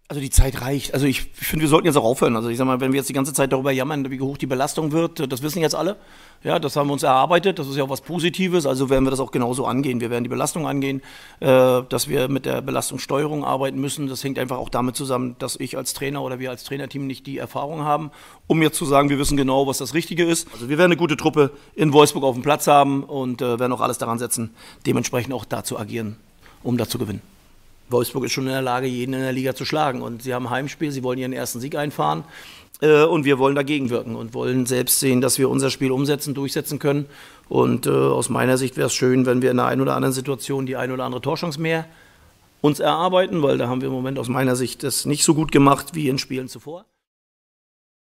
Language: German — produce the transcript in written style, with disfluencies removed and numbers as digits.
Also die Zeit reicht. Also ich finde, wir sollten jetzt auch aufhören. Also ich sag mal, wenn wir jetzt die ganze Zeit darüber jammern, wie hoch die Belastung wird, das wissen jetzt alle. Ja, das haben wir uns erarbeitet. Das ist ja auch was Positives. Also werden wir das auch genauso angehen. Wir werden die Belastung angehen, dass wir mit der Belastungssteuerung arbeiten müssen. Das hängt einfach auch damit zusammen, dass ich als Trainer oder wir als Trainerteam nicht die Erfahrung haben, um jetzt zu sagen, wir wissen genau, was das Richtige ist. Also wir werden eine gute Truppe in Wolfsburg auf dem Platz haben und werden auch alles daran setzen, dementsprechend auch da zu agieren, um da zu gewinnen. Wolfsburg ist schon in der Lage, jeden in der Liga zu schlagen. Und sie haben ein Heimspiel, sie wollen ihren ersten Sieg einfahren. Und wir wollen dagegen wirken und wollen selbst sehen, dass wir unser Spiel umsetzen, durchsetzen können. Und aus meiner Sicht wäre es schön, wenn wir in der einen oder anderen Situation die eine oder andere Torchance mehr uns erarbeiten, weil da haben wir im Moment aus meiner Sicht das nicht so gut gemacht wie in Spielen zuvor.